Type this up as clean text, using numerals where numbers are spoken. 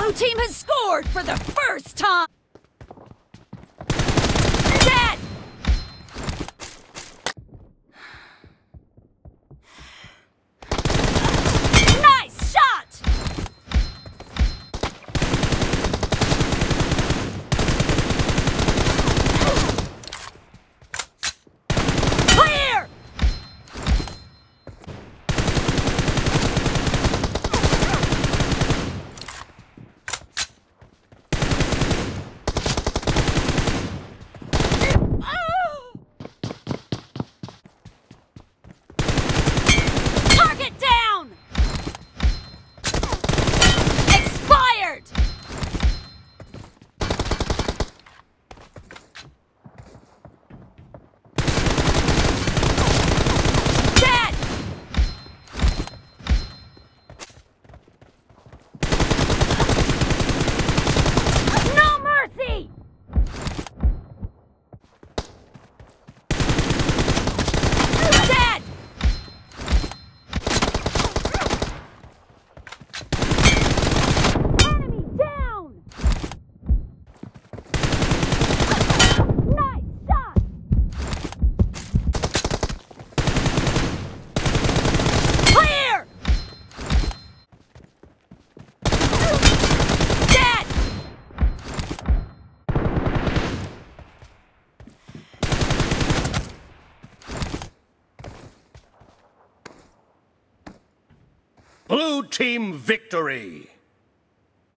Blue team has scored for the first time! Dead! Nice shot! Clear! Target down! Expired! Dead! No mercy! Dead! Enemy down! Nice shot! Clear! Dead! Blue team victory!